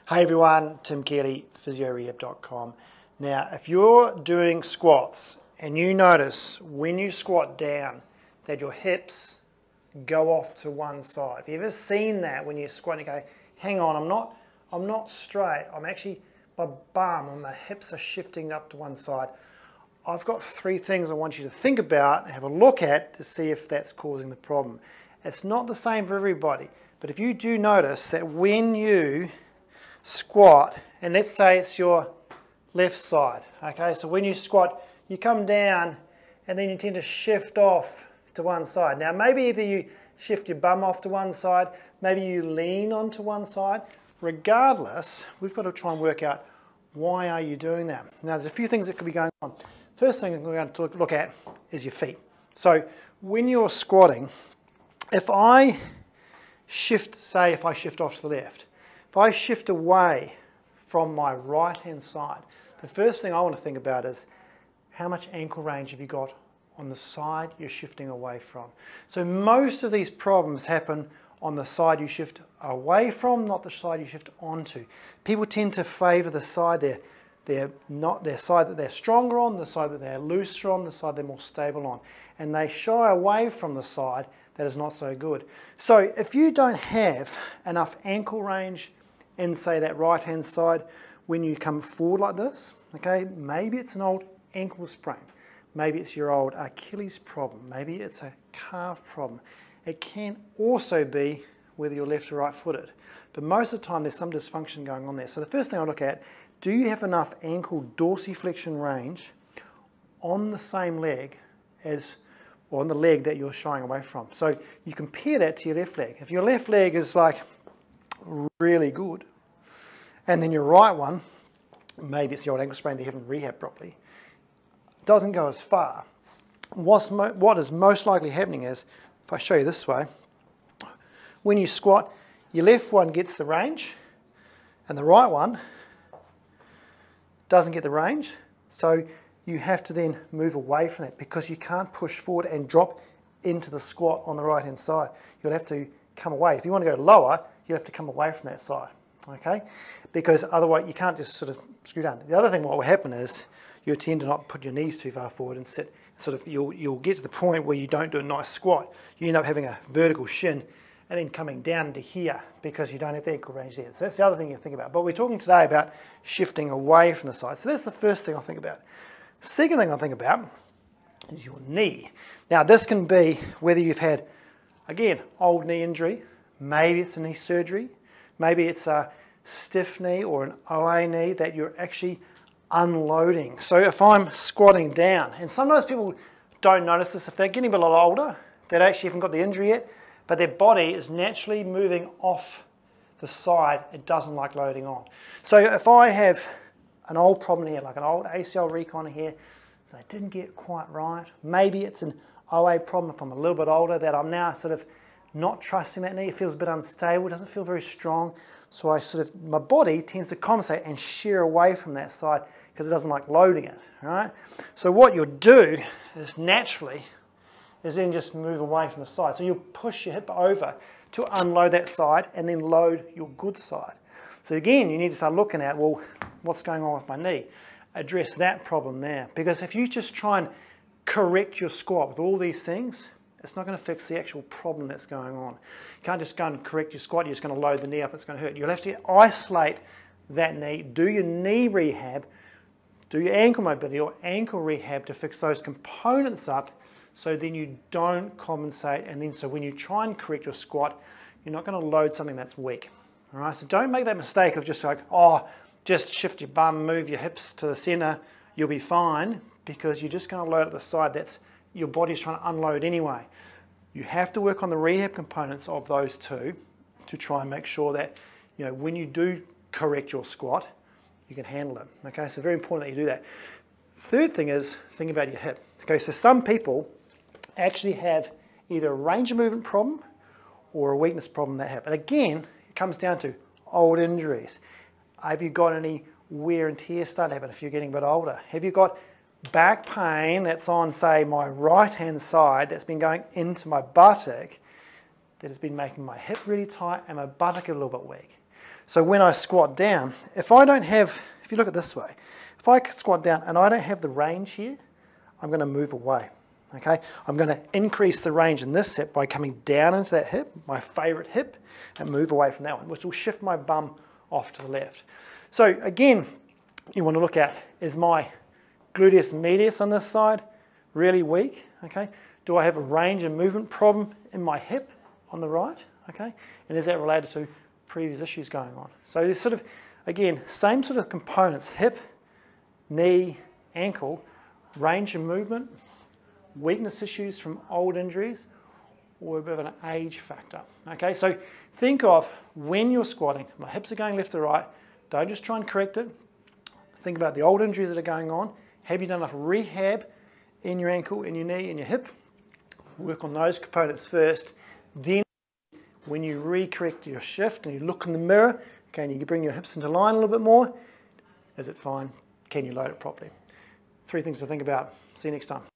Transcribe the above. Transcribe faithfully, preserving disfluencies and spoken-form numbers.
Hey everyone, Tim Keeley, physio rehab dot com. Now, if you're doing squats and you notice when you squat down that your hips go off to one side, have you ever seen that when you squat and you go, hang on, I'm not, I'm not straight, I'm actually, my bum and my hips are shifting up to one side. I've got three things I want you to think about and have a look at to see if that's causing the problem. It's not the same for everybody, but if you do notice that when you squat, and let's say it's your left side, okay, so when you squat you come down and then you tend to shift off to one side. Now maybe either you shift your bum off to one side, maybe you lean onto one side. Regardless, we've got to try and work out why are you doing that. Now there's a few things that could be going on. First thing we're going to look at is your feet. So when you're squatting, if I shift, say if I shift off to the left, if I shift away from my right hand side, the first thing I want to think about is how much ankle range have you got on the side you're shifting away from. So most of these problems happen on the side you shift away from, not the side you shift onto. People tend to favour the side they're, they're not, their side that they're stronger on, the side that they're looser on, the side they're more stable on. And they shy away from the side that is not so good. So if you don't have enough ankle range in, say, that right hand side when you come forward like this, okay, maybe it's an old ankle sprain, maybe it's your old Achilles problem, maybe it's a calf problem. It can also be whether you're left or right footed, but most of the time there's some dysfunction going on there. So the first thing I look at, do you have enough ankle dorsiflexion range on the same leg as, or on the leg that you're shying away from? So you compare that to your left leg. If your left leg is like really good, and then your right one, maybe it's the old ankle sprain that you haven't rehabbed properly, doesn't go as far. What's mo what is most likely happening is, if I show you this way, when you squat, your left one gets the range, and the right one doesn't get the range, so you have to then move away from it because you can't push forward and drop into the squat on the right hand side. You'll have to come away. If you want to go lower, you have to come away from that side, okay? Because otherwise you can't just sort of screw down. The other thing what will happen is you'll tend to not put your knees too far forward and sit, sort of, you'll, you'll get to the point where you don't do a nice squat. You end up having a vertical shin and then coming down to here because you don't have the ankle range there. So that's the other thing you think about. But we're talking today about shifting away from the side. So that's the first thing I think about. Second thing I think about is your knee. Now this can be whether you've had, again, old knee injury, maybe it's a knee surgery, maybe it's a stiff knee or an O A knee that you're actually unloading. So if I'm squatting down, and sometimes people don't notice this, if they're getting a lot older, they actually haven't got the injury yet, but their body is naturally moving off the side it doesn't like loading on. So if I have an old problem here, like an old A C L recon here, that I didn't get quite right, maybe it's an O A problem if I'm a little bit older, that I'm now sort of not trusting that knee, it feels a bit unstable, doesn't feel very strong, so I sort of, my body tends to compensate and shear away from that side because it doesn't like loading it, all right? So what you'll do is naturally, is then just move away from the side. So you'll push your hip over to unload that side and then load your good side. So again, you need to start looking at, well, what's going on with my knee? Address that problem there. Because if you just try and correct your squat with all these things, it's not going to fix the actual problem that's going on. You can't just go and correct your squat, you're just going to load the knee up, it's going to hurt. You'll have to isolate that knee, do your knee rehab, do your ankle mobility or ankle rehab to fix those components up so then you don't compensate, and then so when you try and correct your squat, you're not going to load something that's weak. All right, so don't make that mistake of just like, oh, just shift your bum, move your hips to the center, you'll be fine, because you're just going to load at the side that's your body's trying to unload anyway. You have to work on the rehab components of those two to try and make sure that, you know, when you do correct your squat, you can handle it. Okay, so very important that you do that. Third thing is, think about your hip. Okay, so some people actually have either a range of movement problem or a weakness problem that hip. And again, it comes down to old injuries. Have you got any wear and tear starting to happen if you're getting a bit older? Have you got back pain that's on, say, my right hand side that's been going into my buttock that has been making my hip really tight and my buttock a little bit weak? So when I squat down, if I don't have, if you look at it this way, if I squat down and I don't have the range here, I'm going to move away. Okay, I'm going to increase the range in this hip by coming down into that hip, my favorite hip, and move away from that one, which will shift my bum off to the left. So again, you want to look at, is my gluteus medius on this side really weak? Okay, do I have a range and movement problem in my hip on the right? Okay, and is that related to previous issues going on? So there's sort of, again, same sort of components, hip, knee, ankle, range and movement, weakness issues from old injuries, or a bit of an age factor. Okay, so think of when you're squatting, my hips are going left to right, don't just try and correct it. Think about the old injuries that are going on. Have you done enough rehab in your ankle, in your knee, in your hip? Work on those components first. Then when you re-correct your shift and you look in the mirror, okay, and you bring your hips into line a little bit more, is it fine? Can you load it properly? Three things to think about. See you next time.